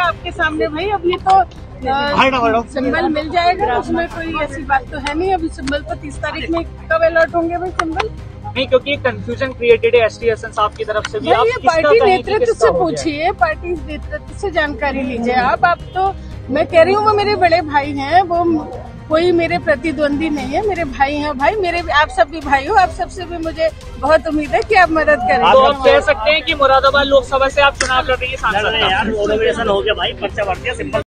आपके सामने भाई। अभी तो सिंबल मिल जाएगा, उसमें कोई ऐसी बात तो है नहीं। अभी सिंबल तो 30 तारीख में कब अलर्ट होंगे भाई सिंबल? नहीं, क्योंकि कंफ्यूजन क्रिएटेड है एसटी हसन साहब की तरफ से भी। आप ये पार्टी नेतृत्व से पूछिए, पार्टी नेतृत्व से जानकारी लीजिए आप तो मैं कह रही हूँ वो मेरे बड़े भाई हैं, वो कोई मेरे प्रतिद्वंदी नहीं है, मेरे भाई हैं। भाई मेरे, आप सब भी भाई हो, आप सबसे भी मुझे बहुत उम्मीद है कि आप मदद करेंगे। तो आप कह सकते हैं कि मुरादाबाद लोकसभा से आप चुनाव लड़ रही है सांसद? यार, हो गया भाई, पर्चा भर दिया सिंपल।